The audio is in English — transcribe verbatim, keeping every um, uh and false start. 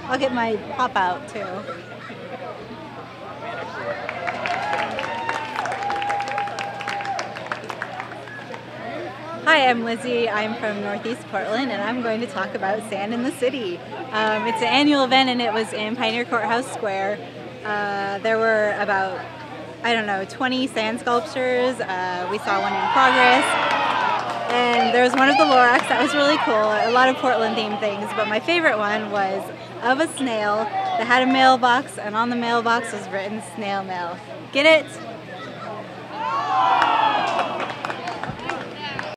I'll get my pop out too. Hi, I'm Lizzie. I'm from Northeast Portland, and I'm going to talk about Sand in the City. Um, it's an annual event, and it was in Pioneer Courthouse Square. Uh, there were about, I don't know, twenty sand sculptures. Uh, we saw one in progress, and there was one of the Lorax that was really cool. A lot of Portland-themed things, but my favorite one was of a snail that had a mailbox, and on the mailbox was written snail mail. Get it?